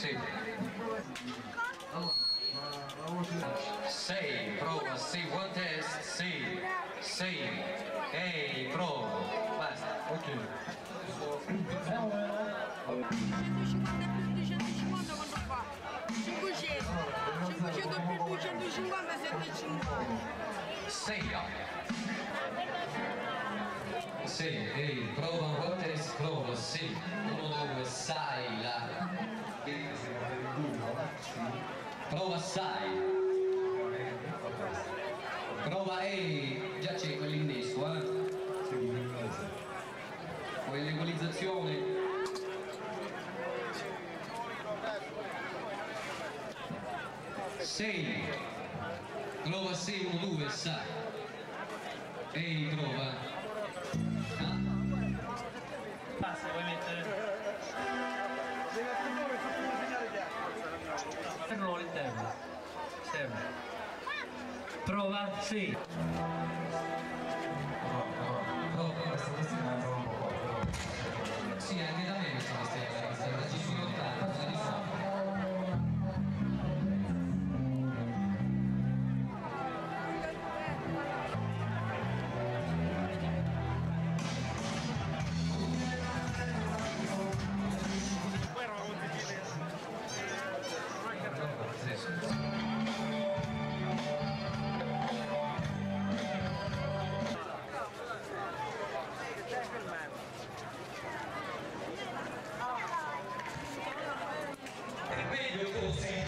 Sì. 6, prova, sì, one test, sì, sì, ehi, prova, basta, ok. 150 più 250 quanto fa? 500, 500 più 250 750. 6. Sì, ehi, prova, one test, prova, sì, 1, 2, 6, là. Prova 6. Prova E, già c'è quell'innesso, poi l'equalizzazione. 6. Prova 6, 1, 2, 6. E prova. Basta, vuoi mettere? Fermo all'interno. Serve. Prova, sì. Sì, anche da me sono queste da difficoltà, da risolvere. È meglio così.